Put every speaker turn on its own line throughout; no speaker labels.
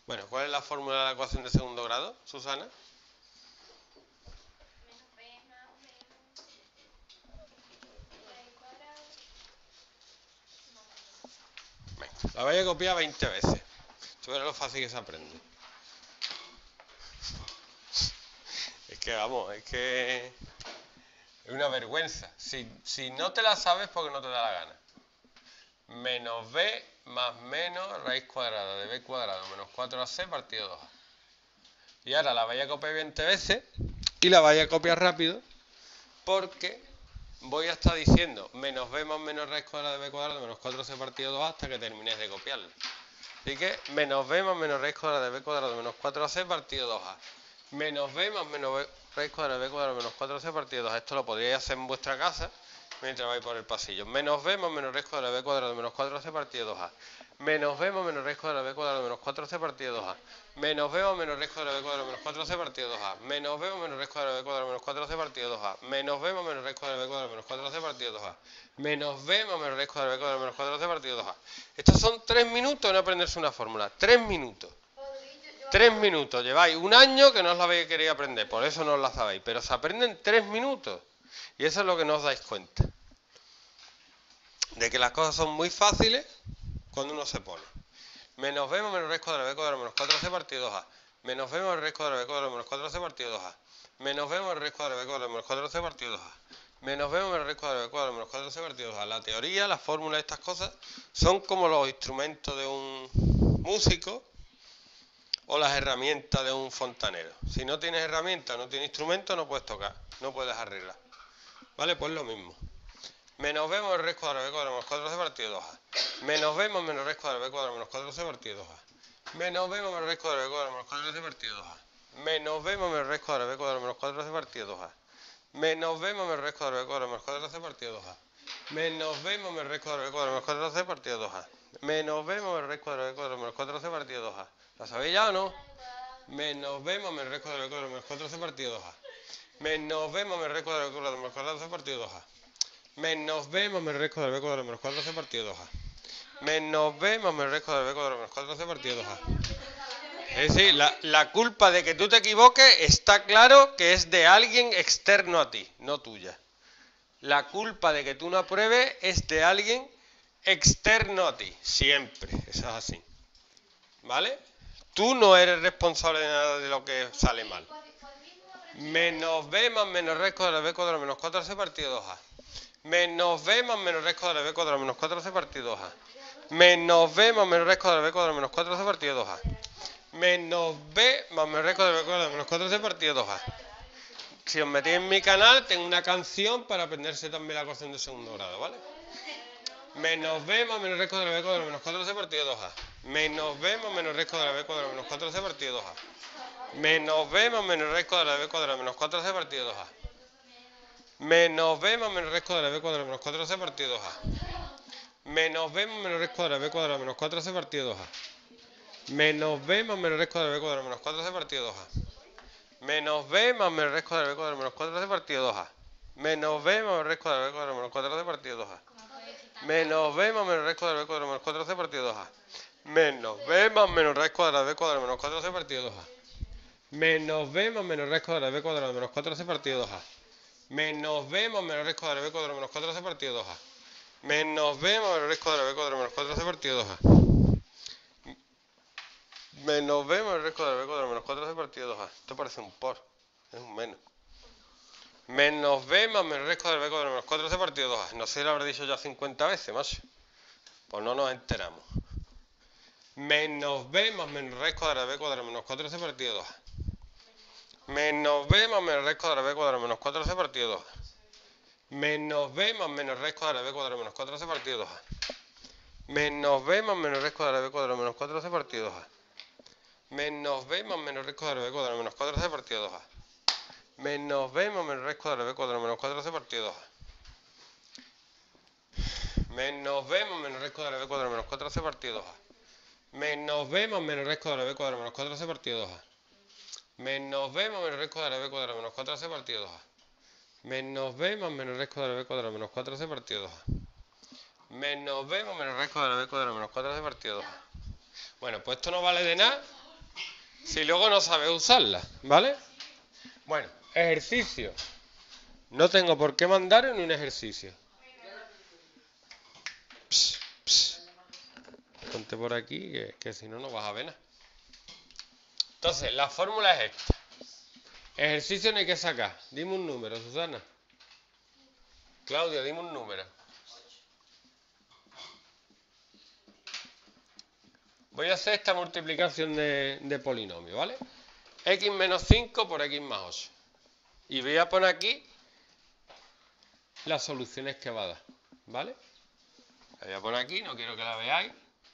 Bueno, ¿cuál es la fórmula de la ecuación de segundo grado, Susana? Venga, la voy a copiar 20 veces. Esto verá lo fácil que se aprende. Es que vamos, es que es una vergüenza. Si no te la sabes, porque no te da la gana. Menos b más menos raíz cuadrada de b cuadrado menos 4ac partido 2a. Y ahora la voy a copiar 20 veces y la voy a copiar rápido porque voy a estar diciendo menos b más menos raíz cuadrada de b cuadrado menos 4c partido 2a hasta que termines de copiarlo. Así que menos b más menos raíz cuadrada de b cuadrado menos 4ac partido 2a. Menos b más menos b raíz cuadrada de b cuadrado menos 4c partido 2a. Esto lo podríais hacer en vuestra casa mientras vais por el pasillo. Menos b más menos raíz cuadrada de b cuadrado menos 4c partido 2a. Menos b más menos raíz cuadrada de b cuadrado menos 4c partido 2a. Menos b más menos raíz cuadrada de b cuadrado menos 4c partido 2a. Menos b más menos raíz cuadrada de b cuadrado menos 4c partido 2a. Menos b más menos raíz cuadrada de b cuadrado menos 4c partido 2a. Menos b más menos raíz cuadrada de b cuadrado menos 4c partido 2a. Estos son 3 minutos en aprenderse una fórmula. 3 minutos. 3 minutos. Lleváis un año que no os la habéis querido aprender, por eso no os la sabéis. Pero se aprenden 3 minutos. Y eso es lo que no os dais cuenta. De que las cosas son muy fáciles cuando uno se pone. Menos b más menos raíz cuadrada de b cuadrado menos 4c partido 2a. Menos b más raíz cuadrada de b cuadrado menos 4c partido 2a. Menos b más raíz cuadrada de b cuadrado menos 4c partido 2a. Menos b más raíz cuadrada de b cuadrado menos 4c partido 2a. La teoría, las fórmulas de estas cosas son como los instrumentos de un músico o las herramientas de un fontanero. Si no tienes herramientas, no tienes instrumento, no puedes tocar, no puedes arreglar. ¿Vale? Pues lo mismo. Menos b más raíz cuadrada de b cuadrado menos 4c partido 2a. Menos b más menos raíz cuadrada de b cuadrado menos 4c partido 2a. Menos b más menos raíz cuadrada de b cuadrado menos 4c partido 2a. Menos b más menos raíz cuadrada de b cuadrado menos 4c partido 2a. Menos b más menos raíz cuadrada de b cuadrado menos 4c partido 2a. Menos b más menos raíz cuadrada de b cuadrado menos 4c partido 2a. Menos b más menos raíz cuadrada de b cuadrado menos 4c partido 2a. ¿La sabéis ya o no? Menos b más menos raíz cuadrada de b cuadrado menos 4c partido 2a. Menos b más menos raíz cuadrada de b cuadrado menos 4c partido 2a. Menos b más menos raíz cuadrada de b cuadrado menos 4c partido 2a. Menos b más menos raíz cuadrada de b cuadrado menos 4c partido 2a. Es decir, la culpa de que tú te equivoques está claro que es de alguien externo a ti, no tuya. La culpa de que tú no apruebes es de alguien externo a ti, siempre, eso es así. ¿Vale? Tú no eres responsable de nada de lo que sale mal. Menos b más menos raíz cuadrada de b cuadrado menos 4c partido 2a. Menos b más menos raíz cuadrada de b cuadrado menos 4c partido 2a. Menos b más menos raíz cuadrada de b cuadrado menos 4c partido 2a. Menos b más menos raíz cuadrada de b cuadrado menos 4c partido 2a. Si os metéis en mi canal, tengo una canción para aprenderse también la ecuación de segundo grado, ¿vale? Menos b más menos raíz cuadrada de b cuadrado menos 4c partido 2a. Menos b más menos raíz cuadrada de b cuadrado menos 4c partido 2a. Menos b más menos raíz cuadrada de b cuadrado menos 4c partido 2a. Menos b más menos raíz cuadrada de b cuadrado menos 4c partido 2a. Menos b más menos raíz cuadrada de b cuadrado menos 4c partido 2a. Menos b más menos raíz cuadrada de b cuadrado menos 4c partido 2a. Menos b más menos raíz cuadrada de b cuadrado menos 4c partido 2a. Menos b más menos raíz cuadrada de b cuadrado menos 4c partido 2a. Menos b más menos raíz cuadrada de b cuadrado menos 4c partido 2a. Menos b más menos raíz cuadrada de b cuadrado menos 4c partido 2a. Menos b más menos raíz cuadrada de b cuadrado menos 4c partido 2a. Menos b más menos raíz cuadrada de b cuadrado menos 4c partido 2a. Menos b más menos raíz cuadrada de b cuadrado menos 4c partido 2a. Menos b más raíz cuadrada de b cuadrado menos 4c partido 2a. Esto parece un por. Es un menos. Menos b más menos raíz cuadrada de b cuadrado menos 4c partido 2a. No sé si lo habré dicho ya 50 veces, macho. Pues no nos enteramos. Menos b más menos raíz cuadrada de b cuadrado menos 4c partido 2a. Menos b más menos raíz cuadrada de b cuadrado menos 4c partido 2a. Menos b más menos raíz cuadrada de b cuadrado menos 4c partido 2a. Menos b más menos raíz cuadrada de b cuadrado menos 4c partido 2a. Menos b más menos raíz cuadrada de b cuadrado menos 4c partido 2a. Menos b más menos raíz cuadrada de b cuadrado menos 4c partido 2a. Menos b más menos raíz cuadrada de b cuadrado menos 4c partido 2a. Menos b más menos raíz cuadrada de b cuadrado menos 4c partido 2a. Menos b más menos raíz cuadrada de b cuadrado menos 4c partido 2a. Menos b más menos raíz cuadrada de b cuadrado menos 4c partido 2a. Menos b más menos raíz cuadrada de b cuadrado menos 4c partido 2a. Bueno, pues esto no vale de nada si luego no sabes usarla, ¿vale? Bueno, ejercicio. No tengo por qué mandar en un ejercicio. Ponte por aquí, que si no, no vas a ver nada. Entonces, la fórmula es esta. Ejercicio no hay que sacar. Dime un número, Susana. Claudia, dime un número. Voy a hacer esta multiplicación de polinomio, ¿vale? X menos 5 por X más 8. Y voy a poner aquí las soluciones que va a dar, ¿vale? La voy a poner aquí, no quiero que la veáis.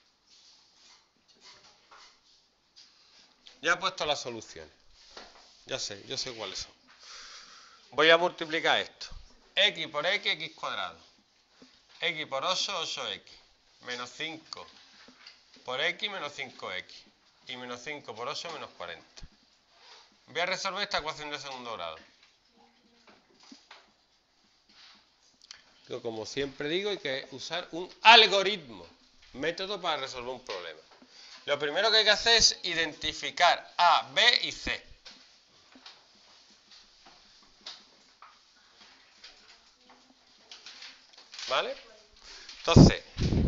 Ya he puesto las soluciones. Ya sé, yo sé cuáles son. Voy a multiplicar esto. X por X, X cuadrado. X por 8, 8X. Menos 5 por X, menos 5X. Y menos 5 por 8, menos 40. Voy a resolver esta ecuación de segundo grado. Yo, como siempre digo, hay que usar un algoritmo, método para resolver un problema. Lo primero que hay que hacer es identificar A, B y C. ¿Vale? Entonces,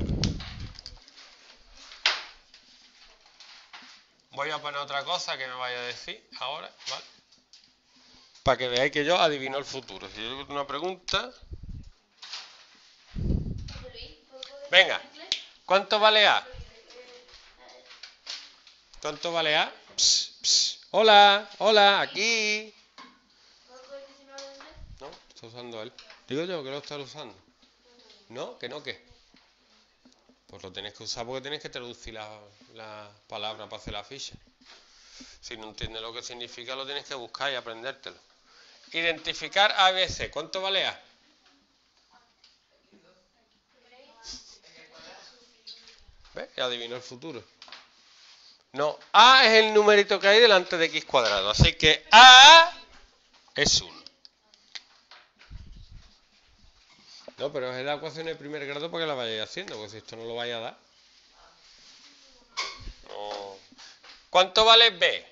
voy a poner otra cosa que me vaya a decir ahora, ¿vale? Para que veáis que yo adivino el futuro. Si yo tengo una pregunta... Venga, ¿cuánto vale A? ¿Cuánto vale A? Pss, pss. Hola, hola, aquí. No, está usando él. Digo yo que lo está usando. ¿No? ¿Que no qué? Pues lo tenéis que usar porque tenéis que traducir la palabra para hacer la ficha. Si no entiendes lo que significa, lo tienes que buscar y aprendértelo. Identificar A, B, C. ¿Cuánto vale A? ¿Ves? Ya adivinó el futuro. No, A es el numerito que hay delante de X cuadrado. Así que A es 1. No, pero es la ecuación de primer grado para que la vayáis haciendo, porque si esto no lo vais a dar. No. ¿Cuánto vale B?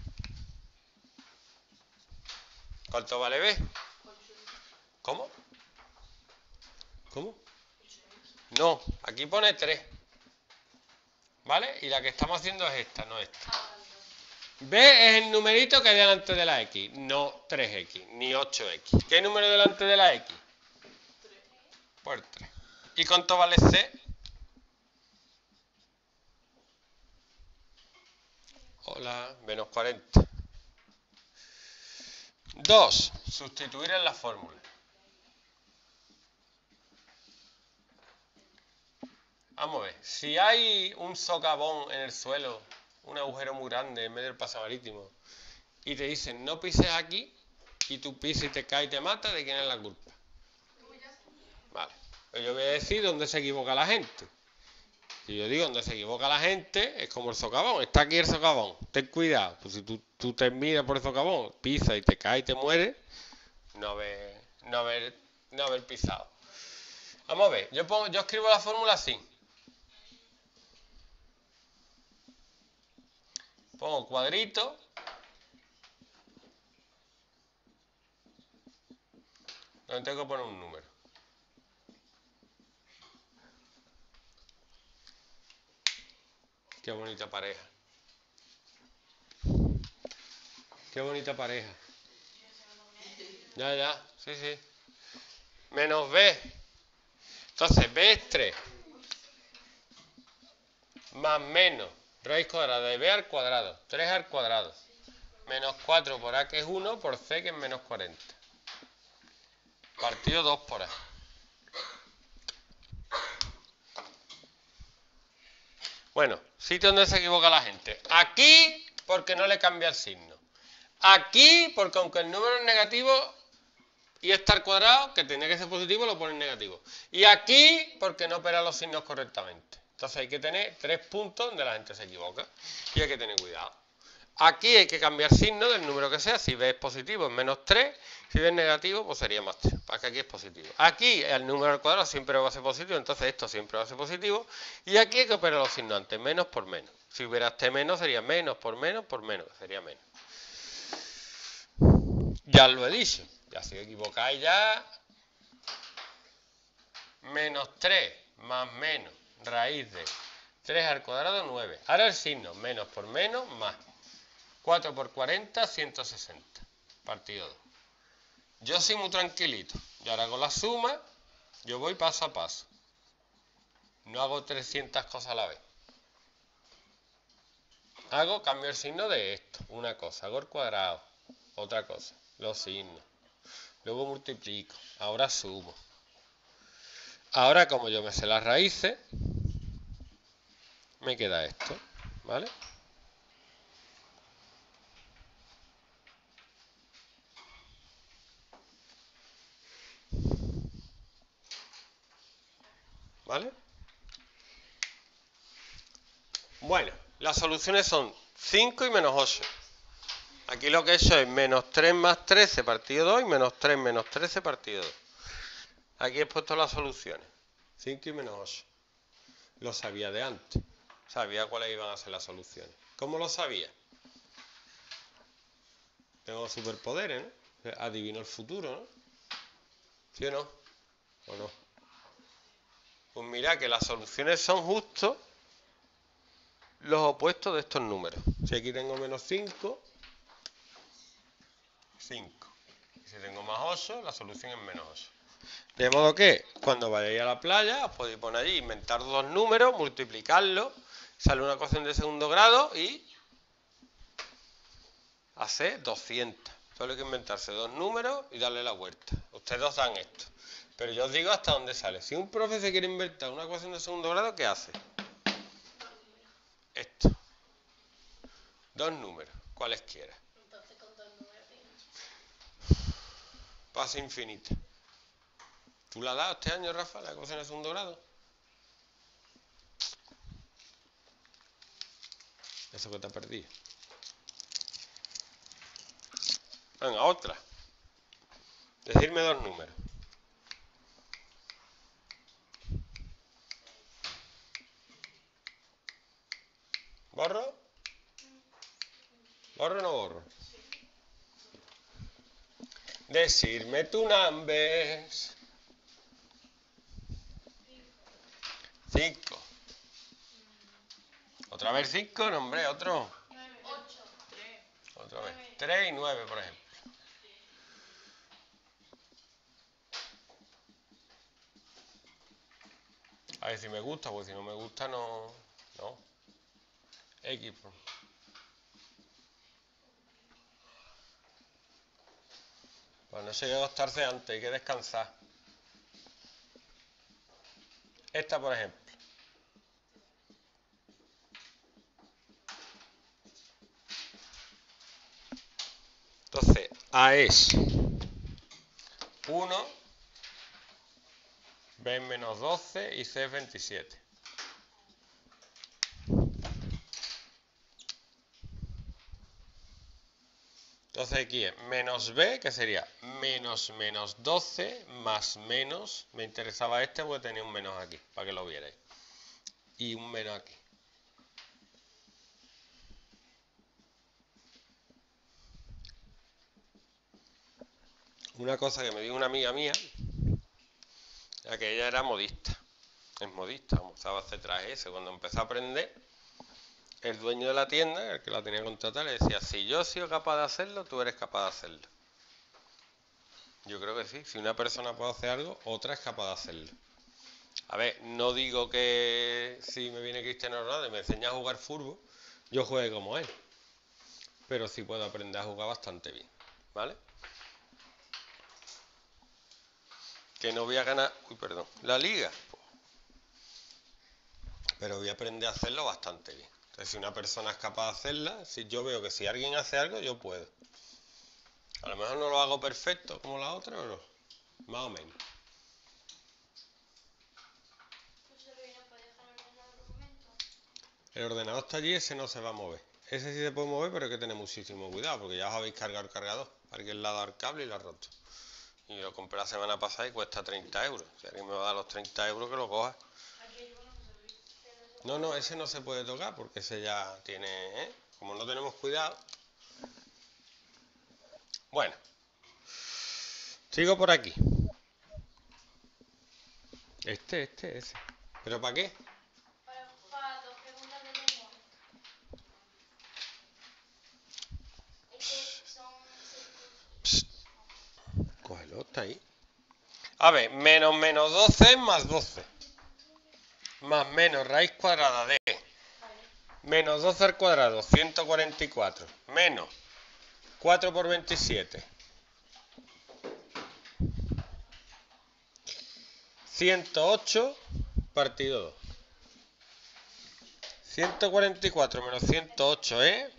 ¿Cuánto vale B? ¿Cómo? ¿Cómo? No, aquí pone 3. ¿Vale? Y la que estamos haciendo es esta, no esta. B es el numerito que hay delante de la X, no 3X, ni 8X. ¿Qué número delante de la X? Pues 3. ¿Y cuánto vale C? Hola, menos 40. 2. Sustituir en la fórmula. Vamos a ver, si hay un socavón en el suelo, un agujero muy grande en medio del paso marítimo, y te dicen no pises aquí, y tú pisas y te caes y te matas, ¿de quién es la culpa? Vale, pues yo voy a decir dónde se equivoca la gente. Si yo digo dónde se equivoca la gente, es como el socavón, está aquí el socavón, ten cuidado, pues si tú te miras por el socavón, pisas y te caes y te mueres, no haber pisado. Vamos a ver, yo escribo la fórmula así. Pongo cuadrito. Donde tengo que poner un número. Qué bonita pareja. Qué bonita pareja. Ya, sí. Menos B. Entonces, B es 3. Más menos. Raíz cuadrada de B al cuadrado. 3 al cuadrado. Menos 4 por A, que es 1, por C, que es menos 40. Partido 2 por A. Bueno, sitio donde se equivoca la gente. Aquí, porque no le cambia el signo. Aquí, porque aunque el número es negativo y está al cuadrado, que tenía que ser positivo, lo pone en negativo. Y aquí, porque no opera los signos correctamente. Entonces hay que tener 3 puntos donde la gente se equivoca. Y hay que tener cuidado. Aquí hay que cambiar signo del número que sea. Si B es positivo es menos 3. Si B es negativo, pues sería más 3. Para que aquí es positivo. Aquí el número al cuadrado siempre va a ser positivo. Entonces esto siempre va a ser positivo. Y aquí hay que operar los signos antes. Menos por menos. Si hubiera este menos, sería menos, por menos, sería menos. Ya lo he dicho. Ya si os equivocáis ya. Menos 3 más menos raíz de 3 al cuadrado, 9. Ahora el signo, menos por menos, más. 4 por 40, 160. Partido 2. Yo soy muy tranquilito. Y ahora con la suma, yo voy paso a paso. No hago 300 cosas a la vez. Cambio el signo de esto, una cosa. Hago el cuadrado, otra cosa. Los signos. Luego multiplico. Ahora sumo. Ahora, como yo me sé las raíces, me queda esto, ¿vale? ¿Vale? Bueno, las soluciones son 5 y menos 8. Aquí lo que he hecho es menos 3 más 13 partido 2 y menos 3 menos 13 partido 2. Aquí he puesto las soluciones. 5 y menos 8. Lo sabía de antes. Sabía cuáles iban a ser las soluciones. ¿Cómo lo sabía? Tengo superpoderes, ¿no? Adivino el futuro, ¿no? ¿Sí o no? ¿O no? Pues mira que las soluciones son justo los opuestos de estos números. Si aquí tengo menos 5, 5. Y si tengo más 8, la solución es menos 8. De modo que cuando vayáis a la playa os podéis poner allí, inventar dos números, multiplicarlos, sale una ecuación de segundo grado y hacer 200. Solo hay que inventarse dos números y darle la vuelta. Ustedes os dan esto. Pero yo os digo hasta dónde sale. Si un profe se quiere inventar una ecuación de segundo grado, ¿qué hace? Esto. Dos números, cualesquiera.
Entonces con dos números
Pasa infinita. ¿Tú la has dado este año, Rafa, la ecuación de segundo grado? Eso que te has perdido. Venga, otra. Decirme dos números. ¿Borro? ¿Borro o no borro? Decirme tu numbers. 5. ¿Otra vez 5? No, hombre, otro.
8.
Otra vez. 3 y 9, por ejemplo. A ver si me gusta, porque si no me gusta, no. No. X. Pues no se hay que acostarse antes, hay que descansar. Esta, por ejemplo. Entonces, A es 1, B es menos 12 y C es 27. Entonces aquí es menos B, que sería menos menos 12 más menos. Me interesaba este porque tenía un menos aquí, para que lo vierais. Y un menos aquí. Una cosa que me dijo una amiga mía, era que ella era modista. Es modista, usaba hacer traje ese. Cuando empezó a aprender, el dueño de la tienda, el que la tenía contratada, le decía, si yo he sido capaz de hacerlo, tú eres capaz de hacerlo. Yo creo que sí. Si una persona puede hacer algo, otra es capaz de hacerlo. A ver, no digo que si me viene Cristiano Ronaldo y me enseña a jugar fútbol, yo juegue como él. Pero sí puedo aprender a jugar bastante bien, ¿vale? Que no voy a ganar, la liga, pero voy a aprender a hacerlo bastante bien. Entonces, si una persona es capaz de hacerla, si yo veo que si alguien hace algo, yo puedo. A lo mejor no lo hago perfecto como la otra, pero más o menos. El ordenador está allí, ese no se va a mover. Ese sí se puede mover, pero hay que tener muchísimo cuidado, porque ya os habéis cargado el cargador. Alguien le ha dado el cable y lo ha roto. Y lo compré la semana pasada y cuesta 30 euros. Si alguien me va a dar los 30 euros, que lo coja. No, ese no se puede tocar porque ese ya tiene, ¿eh? Como no tenemos cuidado. Bueno, sigo por aquí. Ese. ¿Pero para qué?
Para 2 preguntas de lengua. Es que son 6 cursos.
Cógelo, está ahí. A ver, menos 12 más 12. Más menos raíz cuadrada de menos 12 al cuadrado, 144. Menos 4 por 27. 108 partido 2. 144 menos 108 es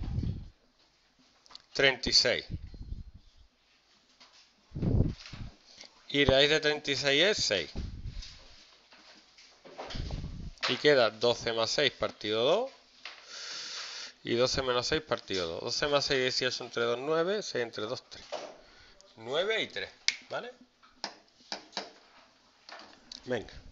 36. Y raíz de 36 es 6. Y queda 12 más 6 partido 2. Y 12 menos 6 partido 2. 12 más 6 es 18 entre 2, 9. 6 entre 2, 3. 9 y 3. ¿Vale? Venga.